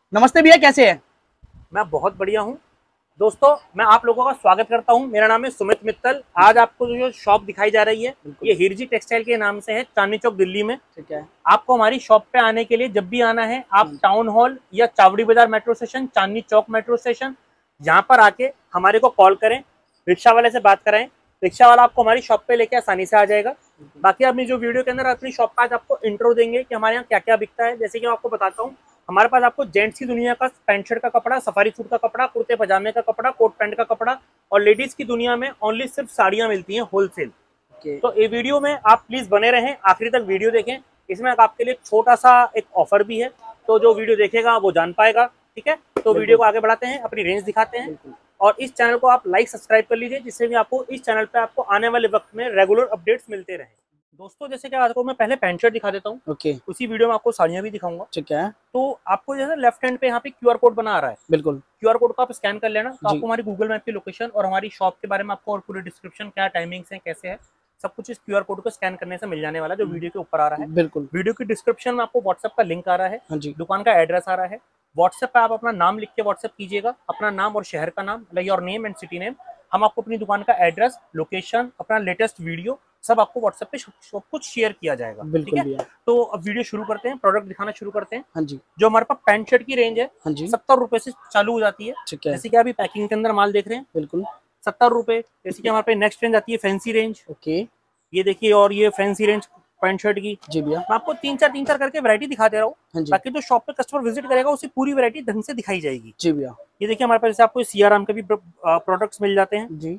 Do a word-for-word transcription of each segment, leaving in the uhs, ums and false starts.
नमस्ते भैया, कैसे हैं? मैं बहुत बढ़िया हूँ दोस्तों। मैं आप लोगों का स्वागत करता हूँ। मेरा नाम है सुमित मित्तल। आज आपको जो शॉप दिखाई जा रही है ये हिरजी टेक्सटाइल के नाम से है, चांदनी चौक दिल्ली में। ठीक है। आपको हमारी शॉप पे आने के लिए जब भी आना है आप टाउन हॉल या Chawri Bazar metro station, Chandni Chowk metro station, यहाँ पर आके हमारे को कॉल करें, रिक्शा वाले से बात कराएं। रिक्शा वाला आपको हमारी शॉप पे लेके आसानी से आ जाएगा। बाकी अपनी जो वीडियो के अंदर अपनी शॉप का आज आपको इंट्रो देंगे कि हमारे यहाँ क्या क्या बिकता है। जैसे कि मैं आपको बताता हूँ, हमारे पास आपको जेंट्स की दुनिया का पैंट शर्ट का कपड़ा, सफारी सूट का कपड़ा, कुर्ते पजामे का कपड़ा, कोट पैंट का कपड़ा और लेडीज की दुनिया में ओनली सिर्फ साड़ियां मिलती हैं होलसेल। तो ये वीडियो में आप प्लीज बने रहें, आखिरी तक वीडियो देखें। इसमें आपके लिए छोटा सा एक ऑफर भी है, तो जो वीडियो देखेगा वो जान पाएगा। ठीक है, तो वीडियो को आगे बढ़ाते हैं, अपनी रेंज दिखाते हैं और इस चैनल को आप लाइक सब्सक्राइब कर लीजिए, जिससे भी आपको इस चैनल पे आपको आने वाले वक्त में रेगुलर अपडेट्स मिलते रहें। दोस्तों जैसे कि आपको मैं पहले पैंट शर्ट दिखा देता हूँ, ओके। उसी वीडियो में आपको साड़ियाँ भी दिखाऊंगा। ठीक है। तो आपको जैसे लेफ्ट हैंड पे यहाँ पे क्यूआर कोड बना आ रहा है, बिल्कुल। क्यूआर कोड को आप स्कैन कर लेना, तो आपको हमारी गूगल मैप की लोकेशन और हमारी शॉप के बारे में आपको और पूरी डिस्क्रिप्शन, क्या टाइमिंग्स है, कैसे है, सब कुछ इस क्यूआर कोड को स्कैन करने से मिल जाने वाला है, जो वीडियो के ऊपर आ रहा है। बिल्कुल। वीडियो की डिस्क्रिप्शन में आपको व्हाट्सएप का लिंक आ रहा है, हाँ जी। दुकान का एड्रेस आ रहा है। व्हाट्सएप पे आप अपना नाम लिख के व्हाट्सएप कीजिएगा, अपना नाम और शहर का नाम, like your name and city name. हम आपको अपनी दुकान का एड्रेस, लोकेशन, अपना लेटेस्ट वीडियो सब आपको व्हाट्सएप पे सब कुछ शेयर किया जाएगा। ठीक है, तो अब वीडियो शुरू करते हैं, प्रोडक्ट दिखाना शुरू करते हैं। हाँ जी। जो हमारे पास पैंट शर्ट की रेंज है, हाँ जी, सत्तर रुपए से चालू हो जाती है। ठीक है। जैसे कि अभी पैकिंग के अंदर माल देख रहे हैं, बिल्कुल सत्तर रुपए। जैसे कि हमारे पे नेक्स्ट रेंज आती है फैंसी रेंज। ओके। ये देखिए, और ये फैंसी रेंज पैंट शर्ट की। जी भैया। मैं आपको तीन चार तीन चार करके वैरायटी दिखा दे रहा हूँ, हाँ जी। ताकि जो शॉप पे कस्टमर विजिट करेगा उसे पूरी वैरायटी ढंग से दिखाई जाएगी। जी भैया। ये देखिए, हमारे पास जैसे आपको सियाराम के भी प्रोडक्ट्स मिल जाते हैं जी।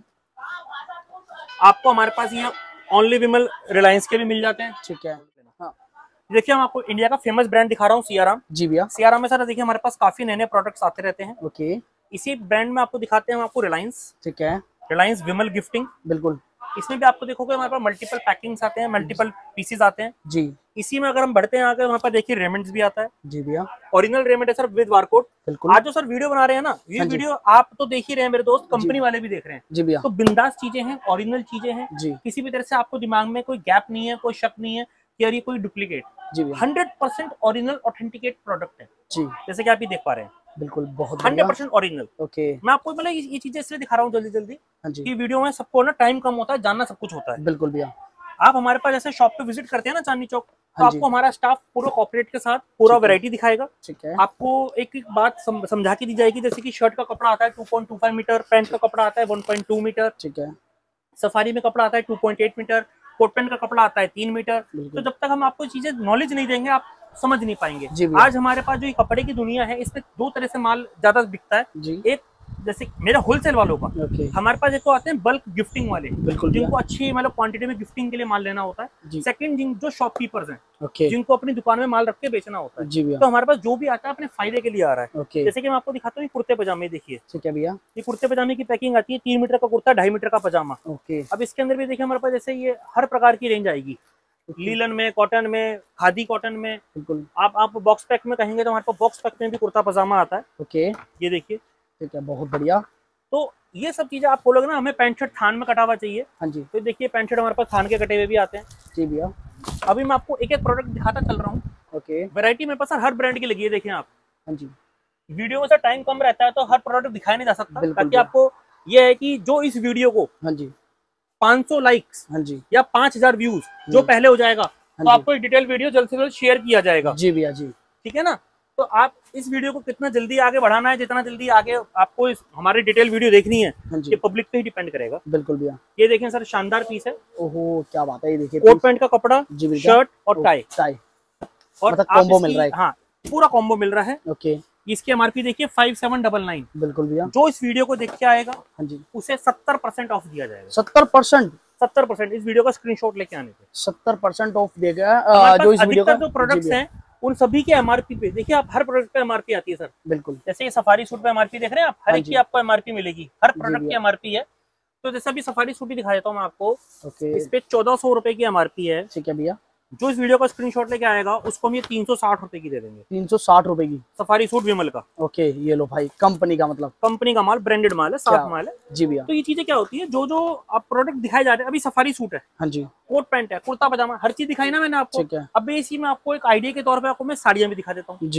आपको हमारे पास यहाँ ओनली विमल रिलायंस के भी मिल जाते हैं। ठीक है। हाँ। देखिए, हम आपको इंडिया का फेमस ब्रांड दिखा रहा हूँ, सियाराम। जी भैया। सियाराम में सर देखिए हमारे पास काफी नए नए प्रोडक्ट्स आते रहते हैं। ओके। इसी ब्रांड में आपको दिखाते हैं हम आपको रिलायंस। ठीक है। Reliance Vimal gifting. बिल्कुल। इसमें भी आपको देखोगे हमारे पास मल्टीपल पैकिंग्स आते हैं, मल्टीपल पीसेस आते हैं जी। इसी में। अगर हम बढ़ते हैं आगे, वहाँ पर देखिए रेमंड्स भी आता है। जी भैया। ओरिजिनल रेमंड है सर, विद बारकोड। बिल्कुल। आज जो सर वीडियो बना रहे हैं ना, ये वीडियो आप तो देख ही रहे हैं मेरे दोस्त, कंपनी वाले भी देख रहे हैं। जी भैया। तो बिंदास चीजें हैं, ओरिजिनल चीजें हैं जी। किसी भी तरह से आपको दिमाग में कोई गैप नहीं है, कोई शक नहीं है कि यार ये कोई डुप्लीकेट। जी भैया। Hundred percent original authenticate product है। जी। जैसे कि आप ये देख पा रहे हैं, बिल्कुल बहुत हंड्रेड परसेंट ओरिजिनल। ओके। मैं आपको मतलब ये चीजें इसलिए दिखा रहा हूँ जल्दी जल्दी, हाँ जी। कि वीडियो में सबको ना टाइम कम होता है, जानना सब कुछ होता है। बिल्कुल भैया। आप हमारे पास जैसे शॉप पे विजिट करते हैं ना चांदनी चौक, तो हाँ जी। आपको हमारा स्टाफ पूरा कॉर्पोरेट के साथ पूरा वैरायटी दिखाएगा। ठीक है। आपको एक एक बात सम, समझा के दी जाएगी। जैसे कि शर्ट का कपड़ा आता है two point two five metre, pant का कपड़ा आता है वन पॉइंट टू मीटर, ठीक है। सफारी में कपड़ा आता है two point eight metre, coat pant का कपड़ा आता है तीन मीटर। तो जब तक हम आपको चीजें नॉलेज नहीं देंगे आप समझ नहीं पाएंगे। आज हमारे पास जो ये कपड़े की दुनिया है, इसमें दो तरह से माल ज्यादा बिकता है। जी। एक जैसे मेरे होलसेल वालों का, ओके। हमारे पास एक तो आते हैं बल्क गिफ्टिंग वाले, बिल्कुल, जिनको अच्छी मतलब क्वांटिटी में गिफ्टिंग के लिए माल लेना होता है। सेकंड जिन जो शॉपकीपर्स हैं, ओके, जिनको अपनी दुकान में माल रख के बेचना होता है। जी भैया। तो हमारे पास जो भी आता है अपने फायदे के लिए आ रहा है। ओके। जैसे कि मैं आपको दिखाता हूँ कुर्ते पजामे, देखिए। ठीक है भैया। ये कुर्ते पजामे की पैकिंग आती है, तीन मीटर का कुर्ता, ढाई मीटर का पजामा। ओके। अब इसके अंदर भी देखिए हमारे पास जैसे ये हर प्रकार की रेंज आएगी, लीलन में, कॉटन में, खादी कॉटन में। बिल्कुल। आप आप बॉक्स पैक में कहेंगे तो हमारे पास बॉक्स पैक में भी कुर्ता पजामा आता है। ओके। ये देखिए। ठीक है, बहुत बढ़िया। तो ये सब चीजें आप बोलोगे ना, हमें पैंट शर्ट थान में कटा हुआ चाहिए। हाँ जी। तो देखिए पैंट शर्ट हमारे पास थान के कटे हुए भी आते हैं। जी भैया। अभी मैं आपको एक एक प्रोडक्ट दिखाता चल रहा हूँ। ओके। वैरायटी मेरे पास हर ब्रांड की लगी है, देखिए आप। हाँ जी। वीडियो में से टाइम कम रहता है तो हर प्रोडक्ट दिखाया नहीं जा सकता, बिल्कुल ताकि आपको ये है कि जो इस वीडियो को हाँ जी पाँच सौ लाइक्स हाँ जी या पाँच हज़ार व्यूज जो पहले हो जाएगा, तो आपको एक डिटेल वीडियो जल्द से जल्द शेयर किया जाएगा। जी भैया जी। ठीक है ना। तो आप इस वीडियो को कितना जल्दी आगे बढ़ाना है, जितना जल्दी आगे आपको इस हमारी डिटेल वीडियो देखनी है, ये पब्लिक पे ही डिपेंड करेगा। बिल्कुल भैया। ये देखें सर, शानदार पीस है। ओहो क्या बात है, ये देखिए कोट पैंट का कपड़ा, शर्ट और टाई टाई और मतलब कॉम्बो मिल रहा है। हाँ, पूरा कॉम्बो मिल रहा है। ओके। इसकी एमआरपी देखिए फाइव सेवन डबल नाइन। बिल्कुल भैया। जो इस वीडियो को देख के आएगा, हाँ जी, उसे सत्तर परसेंट ऑफ दिया जाएगा। सत्तर परसेंट सत्तर परसेंट इस वीडियो का स्क्रीनशॉट लेके आने पे सत्तर परसेंट ऑफ देगा। जो इस वीडियो का जो प्रोडक्ट्स हैं उन सभी के एमआरपी पे देखिए आप, हर प्रोडक्ट पे एमआरपी आती है सर। बिल्कुल। जैसे ये सफारी सूट पे एमआरपी देख रहे हैं आप, हर एक की आपको एमआरपी मिलेगी, हर प्रोडक्ट की एमआरपी है। तो जैसे अभी सफारी सूट ही दिखा देता हूँ मैं आपको। ओके। इस पे चौदह सौ रुपए की एमआरपी है। ठीक है भैया। जो इस वीडियो का स्क्रीनशॉट लेके आएगा उसको हम ये तीन सौ साठ रुपए की दे देंगे। तीन सौ साठ रुपए की सफारी सूट विमल का। ओके, ये लो भाई, कंपनी का मतलब कंपनी का माल, ब्रांडेड माल है, साफ माल है। जी भैया। तो ये चीजें क्या होती है, जो जो आप प्रोडक्ट दिखाए जा रहे हैं, अभी सफारी सूट है, हाँ जी, कोट पैंट है, कुर्ता पजामा, हर चीज दिखाई ना मैंने आपको। ठीक है। अब इसी में आपको एक आइडिया के तौर पे आपको मैं साड़ियां भी दिखा देता हूँ। जी भैया।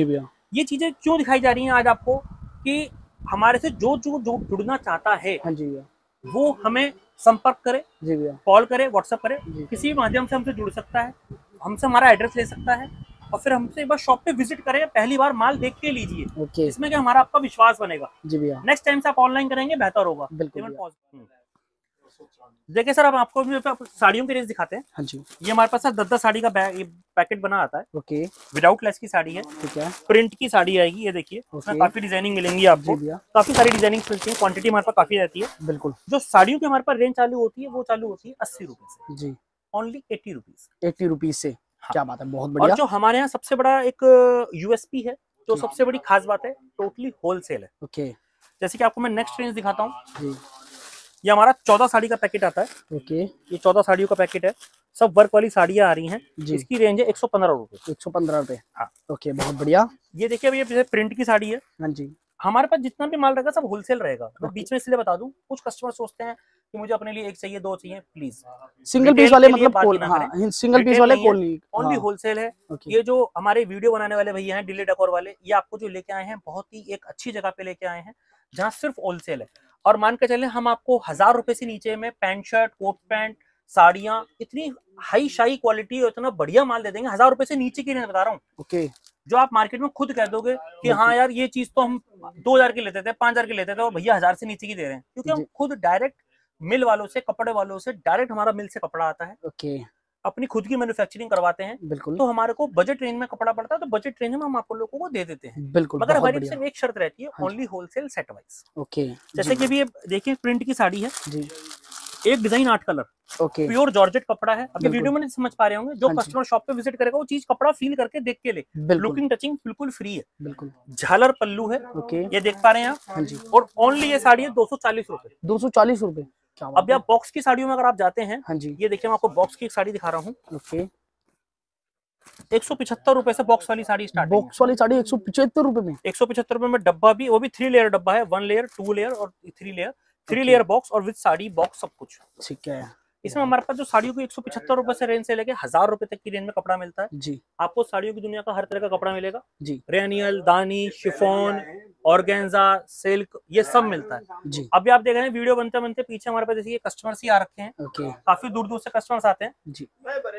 ये चीजें क्यों दिखाई जा रही हैं आज आपको कि हमारे से जो जो जो जुड़ना चाहता है हाँ जी भैया, वो हमें संपर्क करे, जी भैया, कॉल करे, व्हाट्सएप करे, जी। किसी भी माध्यम से हमसे जुड़ सकता है, हमसे हमारा एड्रेस ले सकता है और फिर हमसे एक बार शॉप पे विजिट करें, पहली बार माल देख के लीजिए। ओके इसमें क्या हमारा आपका विश्वास बनेगा। जी भैया, नेक्स्ट टाइम से आप ऑनलाइन करेंगे बेहतर होगा। बिल्कुल Even भैया। pause- देखिए सर, अब आपको भी साड़ियों की रेंज दिखाते हैं। हाँ जी, ये हमारे पास सर दस दस साड़ी का बैग, ये पैकेट बना आता है। ओके विदाउट लेस की साड़ी है, ठीक है, प्रिंट की साड़ी आएगी। ये देखिए, इसमें ओके। काफी डिजाइनिंग मिलेंगी जी आपको, भैया, काफी सारी डिजाइनिंग मिलती है, क्वांटिटी हमारे पास काफी रहती है। बिल्कुल जो साड़ियों की हमारे पास रेंज चालू होती है वो चालू होती है अस्सी रुपए से, जी, only eighty rupees. Eighty rupees से। हाँ। क्या बात है, बहुत और बढ़िया। जो हमारे यहाँ सबसे बड़ा एक यूएसपी है, जो जी। सबसे बड़ी खास बात है, टोटली होलसेल है। ओके जैसे कि आपको मैं नेक्स्ट रेंज दिखाता हूँ। जी, ये हमारा चौदह साड़ी का पैकेट आता है। ओके ये चौदह साड़ियों का पैकेट है, सब वर्क वाली साड़ियाँ आ रही हैं। जी, इसकी रेंज है एक सौ पंद्रह रुपए। एक सौ पंद्रह रुपए। हाँ। ओके, बहुत बढ़िया। ये देखिए, अभी ये प्रिंट की साड़ी है। हाँ जी, हमारे पास जितना भी माल रहेगा सब होलसेल रहेगा। मैं ओके। बीच में इसलिए बता दूं, कुछ कस्टमर सोचते हैं कि मुझे अपने लिए एक चाहिए, दो चाहिए। प्लीज सिंगल रिटेल पीस वाले के लिए मतलब बात कोल, ही ना हाँ, करें। सिंगल पीस रिटेल वाले नहीं है, कोल नहीं, ओनली हाँ, होलसेल है। ओके ये जो हमारे वीडियो बनाने वाले भैया हैं, डिले डेकोर वाले, ये आपको जो लेके आए हैं बहुत ही एक अच्छी जगह पे लेके आए हैं जहाँ सिर्फ होलसेल है। और मान के चले, हम आपको हजार रुपए से नीचे में पैंट शर्ट, कोट पैंट, साड़ियां, इतनी हाई शाई क्वालिटी और इतना बढ़िया माल दे देंगे। हजार रुपए से नीचे की रेंज बता रहा हूँ, ओके, जो आप मार्केट में खुद कह दोगे कि हाँ यार ये चीज तो हम दो हजार की लेते थे, पांच हजार की लेते थे, और भैया हजार से नीचे की दे रहे हैं। क्योंकि हम जी, खुद डायरेक्ट मिल वालों से, कपड़े वालों से डायरेक्ट, हमारा मिल से कपड़ा आता है, ओके, अपनी खुद की मैन्युफैक्चरिंग करवाते हैं। बिल्कुल तो हमारे को बजट रेंज में कपड़ा पड़ता है, तो बजट रेंज में हम आपको लोगों को दे देते हैं। बिल्कुल, मगर बहुत हमारी बढ़िया। सिर्फ एक शर्त रहती है, हाँ जी, only wholesale set wise. Okay जैसे कि अभी ये देखिए, प्रिंट की साड़ी है, जी, एक डिजाइन आठ कलर, ओके, प्योर जॉर्जेट कपड़ा है। अभी बिल्कुल। वीडियो में नहीं समझ पा रहे होंगे, जो हाँ जी, कस्टमर शॉप पे विजिट करेगा वो चीज कपड़ा फील करके देख के ले। बिल्कुल लुकिंग टचिंग बिल्कुल फ्री है। बिल्कुल, झालर पल्लू है, ओके, ये देख पा रहे हैं आप। हाँ जी, और ओनली ये साड़ी है दो सौ चालीस रुपए। दो सौ चालीस रुपए। क्या बात अभी है, आप बॉक्स की साड़ियों में अगर आप जाते हैं, हाँ जी, ये देखिए, मैं आपको बॉक्स की एक साड़ी दिखा रहा हूँ। ओके, एक सौ पिछहत्तर रुपए से बॉक्स वाली साड़ी स्टार्ट है। बॉक्स वाली साड़ी एक सौ पचहत्तर रुपए में। एक सौ पिछहत्तर रुपए में डब्बा भी, वो भी थ्री लेयर डब्बा है, वन लेयर, टू लेयर और three layer, three okay. Layer box और विद साड़ी बॉक्स सब कुछ। ठीक है इसमें हमारे पास जो साड़ियों को एक सौ पिछहत्तर रुपए से रेंज से लेके हजार रुपए तक की रेंज में कपड़ा मिलता है। जी, आपको साड़ियों की दुनिया का हर तरह का कपड़ा मिलेगा। जी, रेनियल, दानी, शिफॉन, ऑर्गेन्जा, सिल्क, ये सब मिलता है। जी, अभी आप देख रहे हैं वीडियो बनते बनते पीछे हमारे पास देखिए कस्टमर्स ही आ रखे हैं, ओके, काफी दूर दूर से कस्टमर्स आते हैं। जी,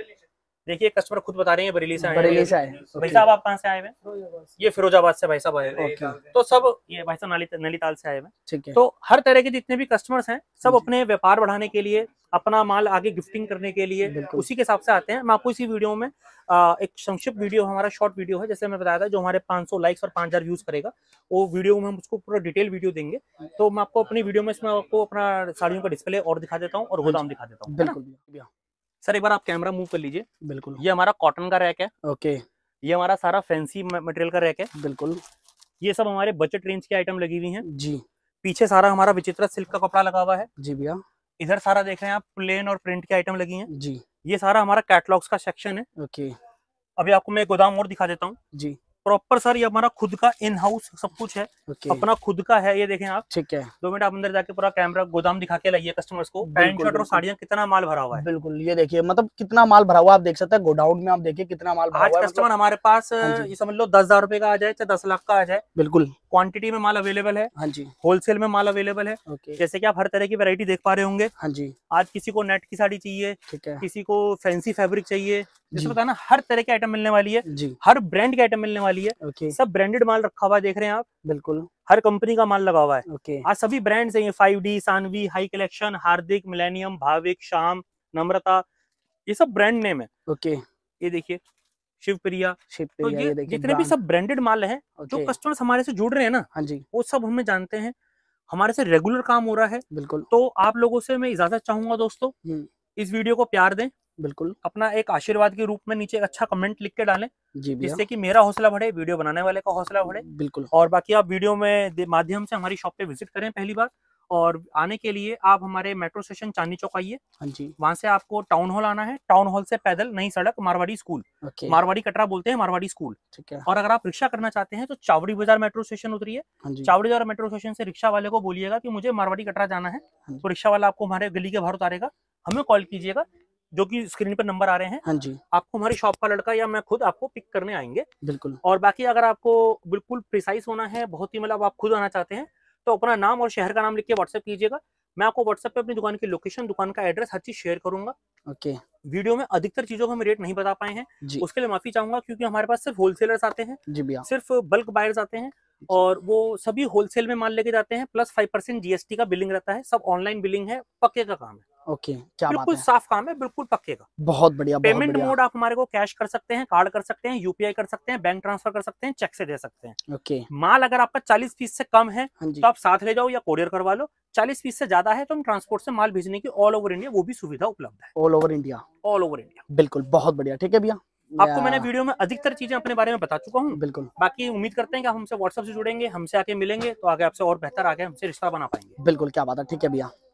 देखिए कस्टमर खुद बता रहे हैं बरेली से आए हैं। बरेली से आए, भाई ओके, साहब आप कहाँ से आए हुए हैं? ये फिरोजाबाद से भाई साहब आए हुए हैं। ओके, तो सब ये भाई साहब नाली नैनीताल से आए हुए हैं। ठीक है, तो हर तरह के जितने भी कस्टमर्स हैं सब जी। अपने व्यापार बढ़ाने के लिए, अपना माल आगे गिफ्टिंग करने के लिए बिल्कुल। उसी के हिसाब से आते हैं। मैं आपको इसी वीडियो में आ, एक संक्षिप्त वीडियो, हमारा शॉर्ट वीडियो है, जैसे मैं बताया था, जो हमारे पाँच सौ लाइक्स और पाँच हज़ार व्यूज करेगा, वो वीडियो में हम उसको पूरा डिटेल वीडियो देंगे। तो मैं आपको अपनी वीडियो में इसमें आपको अपना साड़ियों का डिस्प्ले और दिखा देता हूँ और गोदाम दिखा देता हूँ, है ना? बिल्कुल भैया, सर एक बार आप कैमरा मूव कर लीजिए। बिल्कुल, ये हमारा कॉटन का रैक है, ओके, ये हमारा सारा फैंसी मटेरियल का रैक है। बिल्कुल, ये सब हमारे बजट रेंज की आइटम लगी हुई हैं। जी, पीछे सारा हमारा विचित्रा सिल्क का कपड़ा लगा हुआ है। जी भैया, इधर सारा देख रहे हैं आप, प्लेन और प्रिंट की आइटम लगी हैं। जी, ये सारा हमारा कैटलॉग्स का सेक्शन है। ओके, अभी आपको मैं एक गोदाम और दिखा देता हूँ। जी, प्रॉपर सर ये हमारा खुद का इन हाउस सब कुछ है, ओके, अपना खुद का है। ये देखें आप, ठीक है, दो मिनट आप अंदर जाके पूरा कैमरा गोदाम दिखा के लाइए कस्टमर्स को। पैंट बिल्कुल, शर्ट और बिल्कुल। साड़ियाँ कितना माल भरा हुआ है। बिल्कुल, ये देखिए, मतलब कितना माल भरा हुआ, आप देख सकते हैं गोडाउन में, आप देखिए कितना माल भरा आज हुआ है, कस्टमर मतलब हमारे पास हाँ जी। ये समझ लो दस हजार रुपए का आ जाए चाहे दस लाख का आ जाए, बिल्कुल, क्वांटिटी में माल अवेलेबल है, हाँ जी, होलसेल में माल अवेलेबल है। ओके, जैसे कि आप हर तरह की वैरायटी देख पा रहे होंगे। हाँ जी, आज किसी को नेट की साड़ी चाहिए, ठीक है, किसी को फैंसी फैब्रिक चाहिए, जी। जैसे पता है ना, हर तरह की आइटम मिलने वाली है, जी, हर ब्रांड की आइटम मिलने वाली है। ओके, सब ब्रांडेड माल रखा हुआ है, देख रहे हैं आप, बिल्कुल, हर कंपनी का माल लगा हुआ है। ओके, आज सभी ब्रांड्स हैं, five D, Saanvi, high collection, Hardik, millennium, Bhavik, Shaam, Namrata, ये सब ब्रांड नेम है। ओके, ये देखिए शिवप्रिया। शिप तो पे ये ये देखिए जितने भी ब्रांड, सब ब्रांडेड माल हैं, जो ओके, कस्टमर्स हमारे से जुड़ रहे हैं ना, हाँ जी, वो सब हमें जानते हैं, हमारे से रेगुलर काम हो रहा है। बिल्कुल, तो आप लोगों से मैं इजाजत चाहूंगा दोस्तों, हम्म, इस वीडियो को प्यार दें, बिल्कुल, अपना एक आशीर्वाद के रूप में नीचे एक अच्छा कमेंट लिख के डालें, जी भैया, जिससे कि मेरा हौसला बढ़े, वीडियो बनाने वाले का हौसला बढ़े। बिल्कुल, और बाकी आप वीडियो में दे- माध्यम से हमारी शॉप पे विजिट करें पहली बार। और आने के लिए आप हमारे मेट्रो स्टेशन चांदनी चौक आइए, हाँ जी, वहां से आपको टाउन हॉल आना है, टाउन हॉल से पैदल नई सड़क मारवाड़ी स्कूल, ओके, मारवाड़ी कटरा बोलते हैं, मारवाड़ी स्कूल। ठीक है, और अगर आप रिक्शा करना चाहते हैं तो चावड़ी बाजार मेट्रो स्टेशन उतरिए, हाँ जी, चावड़ी बाजार मेट्रो स्टेशन से रिक्शा वाले को बोलिएगा कि मुझे मारवाड़ी कटरा जाना है, हाँ जी। तो रिक्शा वाला आपको हमारे गली के बाहर उतारेगा, हमें कॉल कीजिएगा, जो कि स्क्रीन पर नंबर आ रहे हैं, हाँ जी, आपको हमारी शॉप का लड़का या मैं खुद आपको पिक करने आएंगे। बिल्कुल। और बाकी अगर आपको बिल्कुल प्रिसाइज होना है, बहुत ही मतलब आप खुद आना चाहते हैं, तो अपना नाम और शहर का नाम लिख के व्हाट्सएप कीजिएगा। मैं आपको व्हाट्सएप पे अपनी दुकान की लोकेशन, दुकान का एड्रेस, हर चीज शेयर करूंगा। ओके वीडियो में अधिकतर चीजों को हम रेट नहीं बता पाए हैं, जी, उसके लिए माफी चाहूंगा, क्योंकि हमारे पास सिर्फ होलसेलर्स आते हैं, जी भैया। सिर्फ बल्क बायर्स आते हैं, जी, और वो सभी होलसेल में माल लेके जाते हैं, प्लस फाइव परसेंट जीएसटी का बिलिंग रहता है। सब ऑनलाइन बिलिंग है, पक्के का काम है, ओके, क्या बात बिल्कुल है। साफ काम है, बिल्कुल पक्के का। बहुत बढ़िया, बहुत पेमेंट बढ़िया। मोड आप हमारे को कैश कर सकते हैं, कार्ड कर सकते हैं, यूपीआई कर सकते हैं, बैंक ट्रांसफर कर सकते हैं, चेक से दे सकते हैं। ओके, माल अगर आपका चालीस पीस से कम है हाँ जी, तो आप साथ ले जाओ या कोरियर करवा लो। चालीस पीस से ज्यादा है तो हम ट्रांसपोर्ट से माल भेजने की ऑल ओवर इंडिया वो भी सुविधा उपलब्ध है, all over India. All over India. बिल्कुल, बहुत बढ़िया। ठीक है भैया। आपको मैंने या- वीडियो में अधिकतर चीजें अपने बारे में बता चुका हूँ। बिल्कुल, बाकी उम्मीद करते हैं कि आप हमसे व्हाट्सएप से जुड़ेंगे, हमसे आके मिलेंगे, तो आगे आपसे और बेहतर आगे हमसे रिश्ता बना पाएंगे। बिल्कुल, क्या बात है। ठीक है भैया।